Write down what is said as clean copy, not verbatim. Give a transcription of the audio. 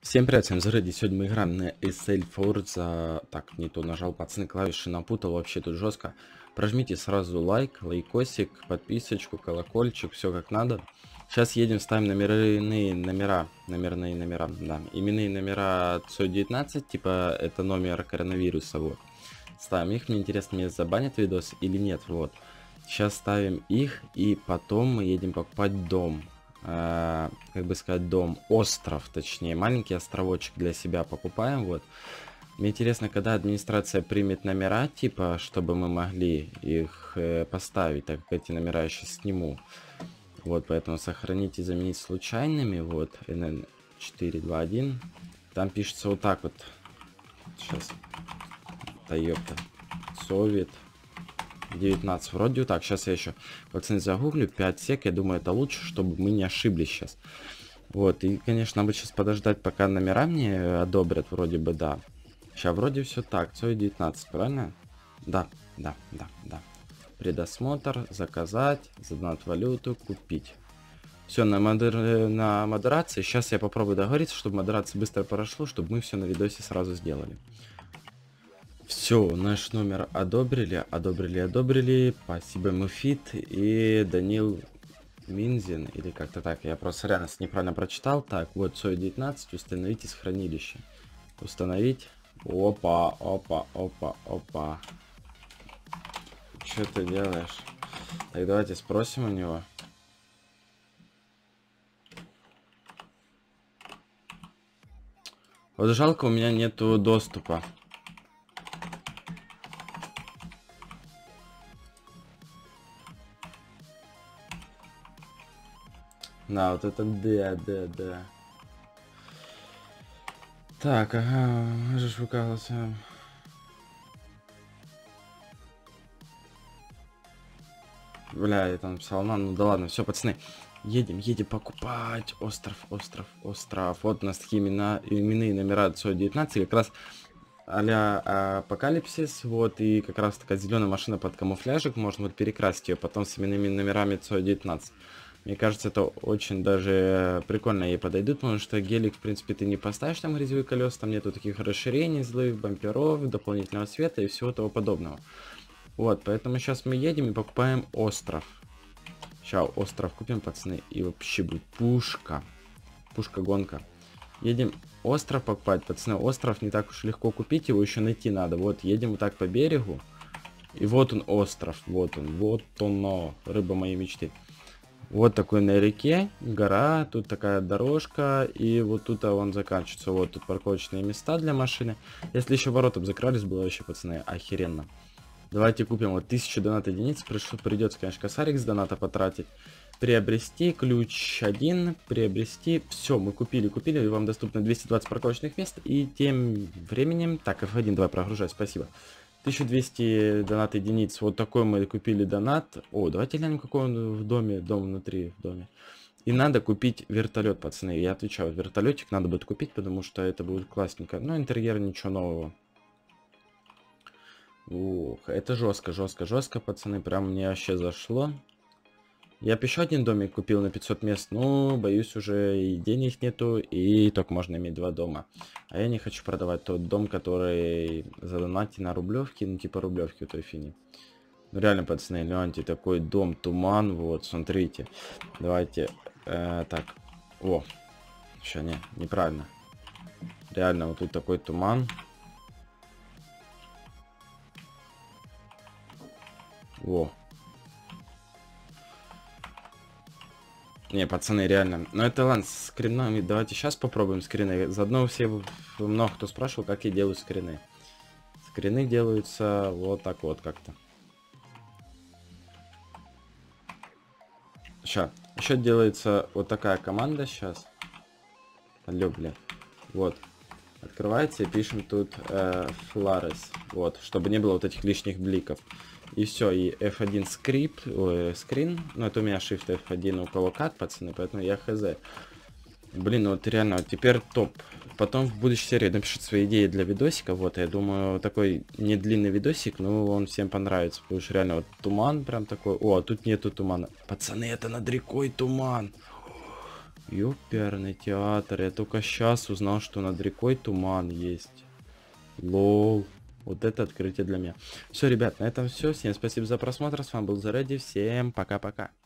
Всем привет, всем заради. Сегодня мы играем на SL Forza. Так, не то нажал, пацаны, клавиши напутал, вообще тут жестко. Прожмите сразу лайк, лайкосик, подписочку, колокольчик, все как надо. Сейчас едем, ставим номерные номера, да. Именные номера ЦО-19, типа это номер коронавируса, вот. Ставим их, мне интересно, мне забанят видос или нет, вот. Сейчас ставим их, и потом мы едем покупать дом. Как бы сказать, дом, остров, точнее, маленький островочек для себя покупаем, вот. Мне интересно, когда администрация примет номера, типа, чтобы мы могли их поставить, так как эти номера я сейчас сниму. Вот, поэтому сохранить и заменить случайными, вот, NN 421. Там пишется вот так вот. Сейчас. Toyota Совет 19 вроде вот так. Сейчас я еще, пацаны, загуглю 5 сек. Я думаю, это лучше, чтобы мы не ошиблись сейчас. Вот, и, конечно, надо сейчас подождать, пока номера мне одобрят, вроде бы, да. Сейчас вроде все так, ЦОИ 19, правильно? Да. Предосмотр, заказать, задонать валюту, купить. Все, на модерации. Сейчас я попробую договориться, чтобы модерация быстро прошло, чтобы мы все на видосе сразу сделали. Все, наш номер одобрили. Спасибо, Муфит и Данил Минзин, или как-то так. Я просто реально неправильно прочитал. Так, вот ЦОИ 19, установить из хранилища. Установить. Опа. Что ты делаешь? Так, давайте спросим у него. Вот жалко, у меня нету доступа. Да, вот это да. Так, ага, же шукался. Бля, я там написал, ну да ладно, все, пацаны. Едем покупать остров. Вот у нас такие именные номера ЦО-19, как раз а-ля Апокалипсис, вот, и как раз такая зеленая машина под камуфляжик, можно вот перекрасить ее потом с именными номерами ЦО-19. Мне кажется, это очень даже прикольно ей подойдут, потому что гелик, в принципе, ты не поставишь там грязевые колеса, там нету таких расширений злых, бамперов, дополнительного света и всего того подобного. Вот, поэтому сейчас мы едем и покупаем остров. Сейчас остров купим, пацаны, и вообще будет пушка. Пушка-гонка. Едем остров покупать, пацаны. Остров не так уж легко купить, его еще найти надо. Вот, едем вот так по берегу. И вот он остров, вот он, рыба моей мечты. Вот такой на реке, гора, тут такая дорожка, и вот тут он заканчивается. Вот тут парковочные места для машины. Если еще ворота бы закрылись, было вообще, пацаны, охеренно. Давайте купим вот 1000 донат единиц. Придется, конечно, косарик с доната потратить. Приобрести, ключ 1, приобрести. Все, мы купили, и вам доступно 220 парковочных мест. И тем временем... Так, F1, давай прогружай, спасибо. 1200 донат единиц. Вот такой мы купили донат. О, давайте глянем, какой он в доме. Дом внутри, в доме. И надо купить вертолет, пацаны. Я отвечаю, вертолетик надо будет купить, потому что это будет классненько. Но интерьер ничего нового. Ух, это жестко, пацаны. Прям мне вообще зашло. Я бы еще один домик купил на 500 мест, но боюсь, уже и денег нету, и только можно иметь 2 дома. А я не хочу продавать тот дом, который задонатить на рублевки, ну типа рублевки у той фини. Ну реально, пацаны, гляньте, такой дом, туман, вот, смотрите. Давайте, так, о, еще неправильно. Реально, вот тут такой туман. Во. Не, пацаны, реально. Но это ладно, с скринами. Давайте сейчас попробуем скрины. Заодно все, много кто спрашивал, как я делаю скрины. Скрины делаются вот так вот как-то. Сейчас. Еще делается вот такая команда сейчас. Алло, бля. Вот. Открывается и пишем тут Flares. Вот. Чтобы не было вот этих лишних бликов. И все, и F1 скрипт, скрин, ну это у меня Shift F1, у кого как, пацаны, поэтому я хз. Блин, вот реально, вот теперь топ. Потом в будущей серии напишут свои идеи для видосика, вот, я думаю, такой не длинный видосик, но он всем понравится, потому что реально вот туман прям такой, о, а тут нету тумана. Пацаны, это над рекой туман. Ёперный театр. Я только сейчас узнал, что над рекой туман есть. Лол. Вот это открытие для меня. Все, ребят, на этом все. Всем спасибо за просмотр. С вами был Зареди. Всем пока-пока.